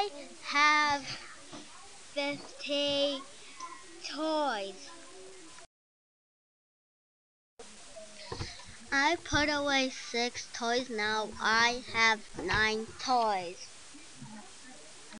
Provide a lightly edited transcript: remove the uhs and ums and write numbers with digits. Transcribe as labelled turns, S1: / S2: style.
S1: I have 50 toys. I put away 6 toys. Now I have 9 toys.